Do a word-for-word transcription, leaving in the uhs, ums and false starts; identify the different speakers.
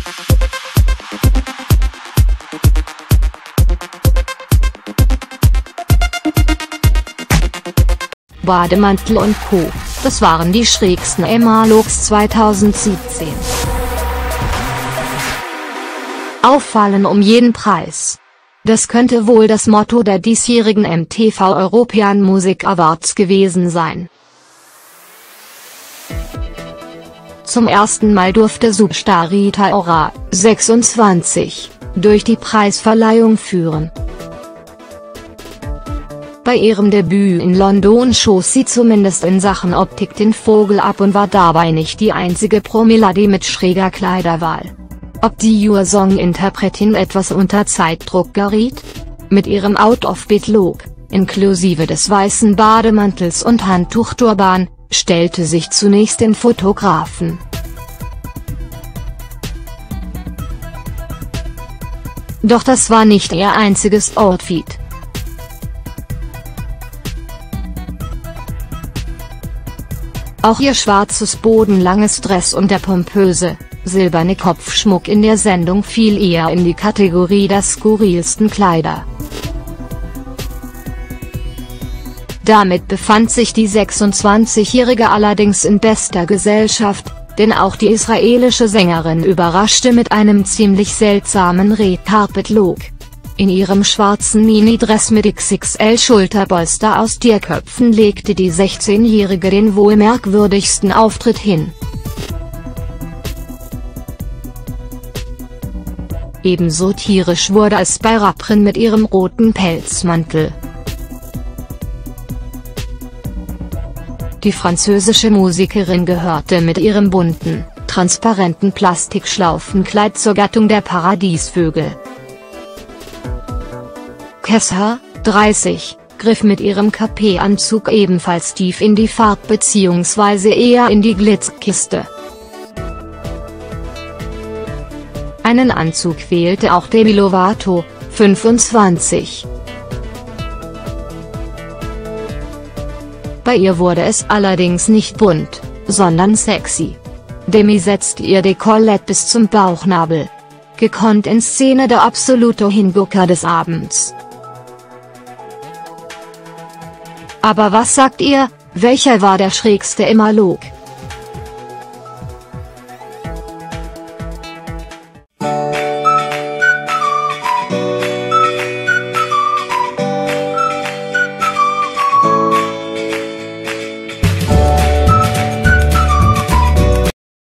Speaker 1: Bademantel und Co. Das waren die schrägsten Emma-Looks zweitausendsiebzehn. Auffallen um jeden Preis. Das könnte wohl das Motto der diesjährigen M T V European Music Awards gewesen sein. Zum ersten Mal durfte Superstar Rita Ora, sechsundzwanzig, durch die Preisverleihung führen. Bei ihrem Debüt in London schoss sie zumindest in Sachen Optik den Vogel ab und war dabei nicht die einzige Promillade mit schräger Kleiderwahl. Ob die Your-Song-Interpretin etwas unter Zeitdruck geriet? Mit ihrem Out-of-Beat-Look, inklusive des weißen Bademantels und Handtuchturban, stellte sich zunächst den Fotografen. Doch das war nicht ihr einziges Outfit. Auch ihr schwarzes bodenlanges Dress und der pompöse, silberne Kopfschmuck in der Sendung fiel eher in die Kategorie der skurrilsten Kleider. Damit befand sich die sechsundzwanzigjährige allerdings in bester Gesellschaft, denn auch die israelische Sängerin überraschte mit einem ziemlich seltsamen Red Carpet Look. In ihrem schwarzen Minidress mit X X L-Schulterpolster aus Tierköpfen legte die sechzehnjährige den wohl merkwürdigsten Auftritt hin. Ebenso tierisch wurde es bei Rapperin mit ihrem roten Pelzmantel. Die französische Musikerin gehörte mit ihrem bunten, transparenten Plastikschlaufenkleid zur Gattung der Paradiesvögel. Kessa, dreißig, griff mit ihrem K P-Anzug ebenfalls tief in die Farb- bzw. eher in die Glitzerkiste. Einen Anzug wählte auch Demi Lovato, fünfundzwanzig. Bei ihr wurde es allerdings nicht bunt, sondern sexy. Demi setzte ihr Dekolleté bis zum Bauchnabel. Gekonnt in Szene der absolute Hingucker des Abends. Aber was sagt ihr, welcher war der schrägste Emma-Look?